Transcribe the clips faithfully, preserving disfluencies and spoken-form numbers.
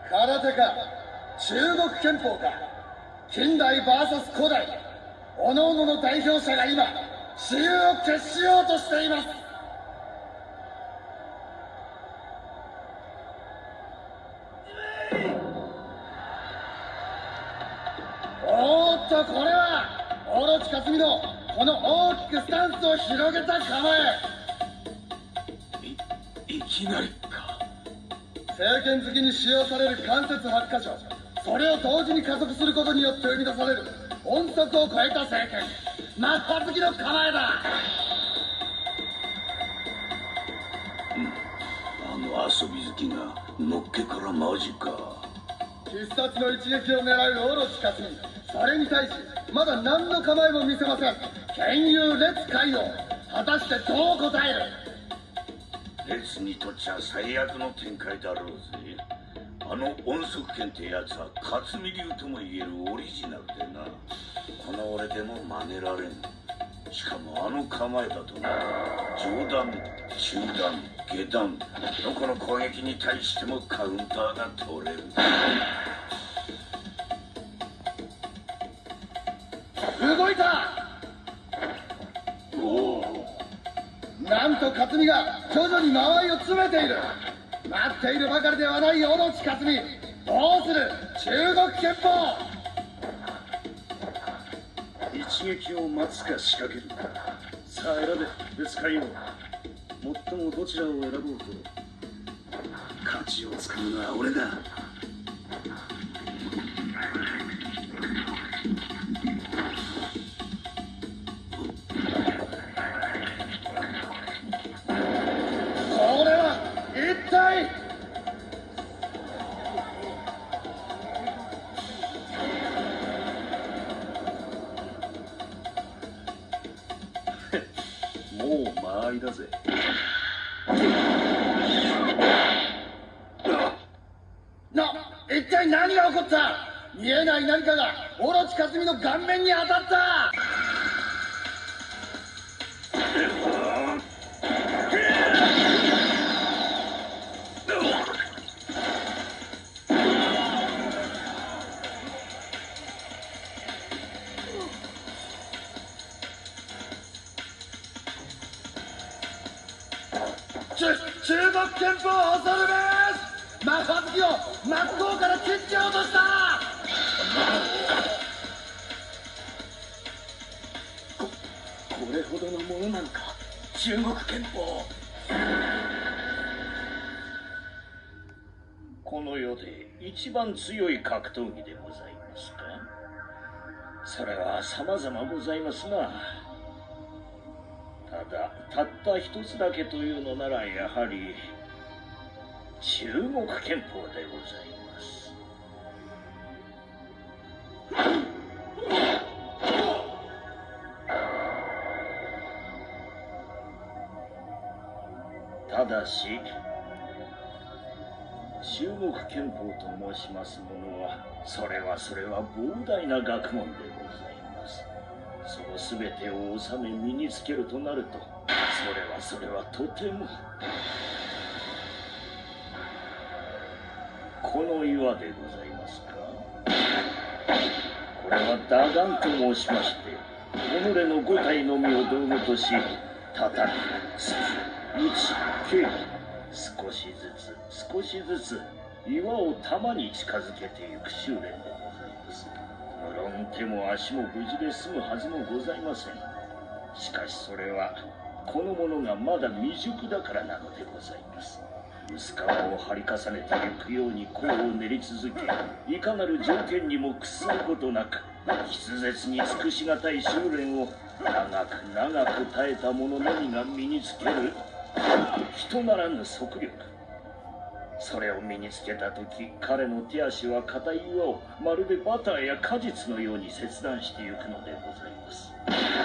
空手か中国憲法か、近代 ブイエス 古代、各々の代表者が今雌雄を決しようとしています。おーっと、これはオロチ克実のこの大きくスタンスを広げた構え。 いいきなりか。 政権好きに使用される関節はち箇所、それを同時に加速することによって生み出される音速を超えた政権、マッハ好きの構えだ。 あの遊び好きがのっけからマジか。 必殺の一撃を狙うオロチ克実、それに対しまだ何の構えも見せません。剣友烈海王、果たしてどう答える。 烈にとっちゃ最悪の展開だろうぜ。あの音速剣ってやつは克実流ともいえるオリジナルでな、この俺でも真似られん。しかもあの構えだとな、上段、中段、下段、どこの攻撃に対してもカウンターが取れる。 動いた。 おお、 なんと克実が徐々に間合いを詰めている。待っているばかりではないオロチ克実、どうする中国憲法。 一撃を待つか仕掛けるか、さあ選べ烈海王。最もどちらを選ぼうと勝ちをつかむのは俺だ。 これは一体。 もう間合いだぜ。 な、一体何が起こった。見えない何かがオロチ克実の顔面に当たった。中国憲法恐るべし。マッハ好きを真っ向から切っちゃおうとした。 ここれほどのものなのか中国憲法。 この世で一番強い格闘技でございますか。それは様々ございますな。ただたった一つだけというのなら、やはり中国憲法でございます。ただし中国憲法と申しますものは、それはそれは膨大な学問でございます。その全てを収め身につけるとなると、それはそれはとても。この岩でございますか。これは打眼と申しまして、己の五体のみを道具とし、叩く、突き、打ち、蹴る、少しずつ少しずつ岩を弾に近づけていく修練でございます。無論手も足も無事で済むはずもございません。しかしそれはこの者がまだ未熟だからなのでございます。薄皮を張り重ねていくように甲を練り続け、いかなる条件にも屈することなく、筆舌に尽くしがたい修練を長く長く耐えた者のみが身につける人ならぬ速力。それを身につけた時、彼の手足は硬い岩をまるでバターや果実のように切断していくのでございます。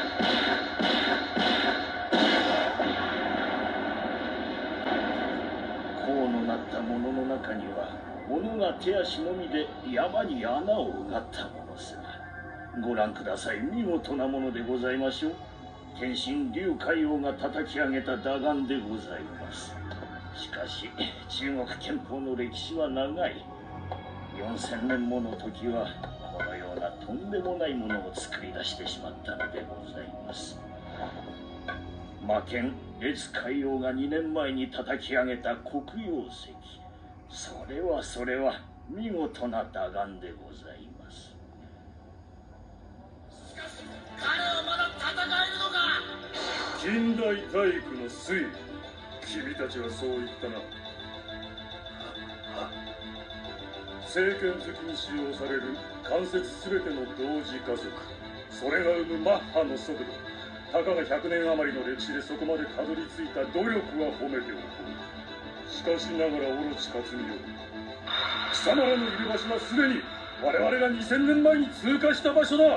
こうのなったものの中には、者が手足のみで山に穴をうがったものすが、ご覧ください、見事なものでございましょう。天神龍海王が叩き上げた打眼でございます。しかし中国憲法の歴史は長い。 よんせんねんもの時はこのようなとんでもないものを作り出してしまったのでございます。魔剣烈海王がにねんまえに叩き上げた黒曜石、それはそれは見事な打眼でございます。 しかし彼はまだ戦えるのか。 近代体育の推理、君たちはそう言ったな。聖剣好きに使用される関節すべての同時加速、それが生むマッハの速度、たかがひゃくねん余りの歴史でそこまでたどり着いた努力は褒めておこう。しかしながらオロチ克実よ、貴様らのいる場所はすでに我々がにせんねんまえに通過した場所だ。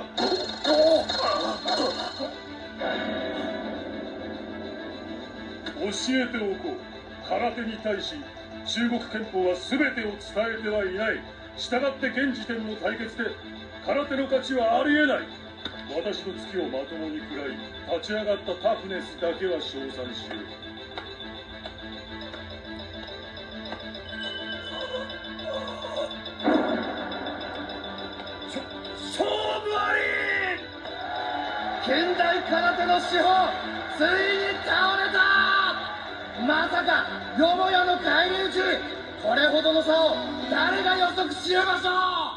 教えておこう。空手に対し中国憲法は全てを伝えてはいない。したがって現時点の対決で空手の勝ちはありえない。私の月をまともに食らい立ち上がったタフネスだけは称賛しよう。 勝負あり。現代空手の至宝ついに倒れた。まさかよもやの返り討ち。これほどの差を誰が予測し得ましょう。